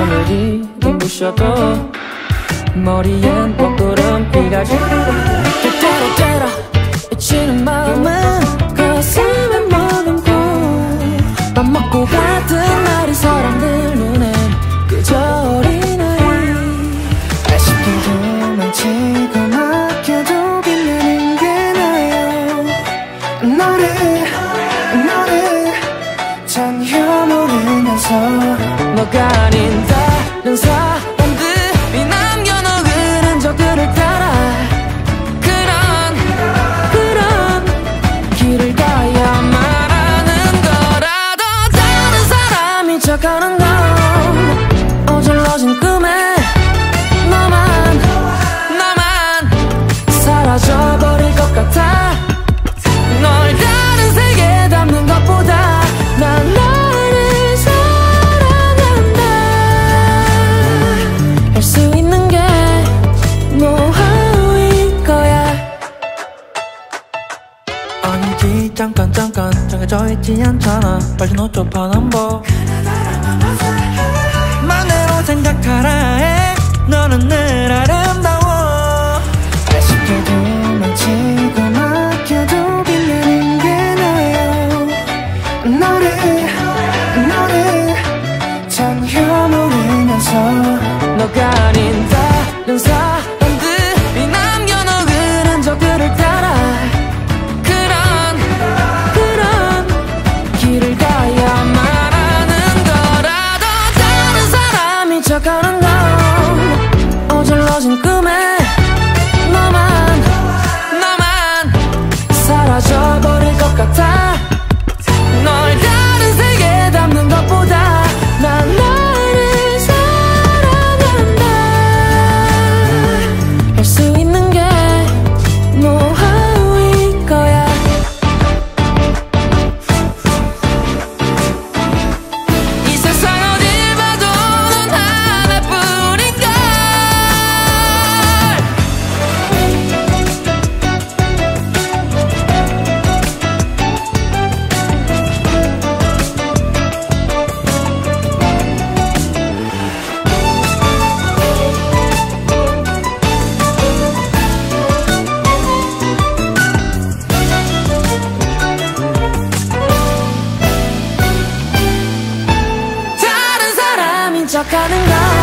아무리 눈부셔도 머리엔 먹구름비가 때때로 미치는 마음은 가슴에 머금고 밥 먹고 같은 날이 사람들 눈엔 그저 어린아이 아쉽게도 망치고 맡겨도 빛나는 게 나요 너를 전혀 모르면서 너가 아닌 다른 사람들이 남겨놓은 흔적들을 따라 그런 길을 가야만 하는 거라도 다른 사람이 척하는 건 어질러진 꿈에 너만 사라져버릴 것 같아 널 다른 세계에 담는 것보다 난 너를 사랑한다 할 수 있는 게 Knowhow일 거야 아니지 잠깐 정해져 있지 않잖아 빨리 놓쳐 파남보 맘대로 생각하라 해 너는 늘 아름다워 아쉽게도 망치고 맡겨도 빛나는 게 나요 너를 전혀 모르면서 너가 아닌 다른 사람들이 남겨놓은 흔적들을 따라 그런 길을 가야만 하는 거라도 다른 사람이 척하는 건 어질러진 꿈에 너만 사라져버릴 것 같아 널 다른 세계에 담는 것보다 난 너를 사랑한다 할 수 있는 게 Knowhow일 거야 이 세상 어딜 봐도 넌 하나뿐인걸 다른 사람인 척하는 건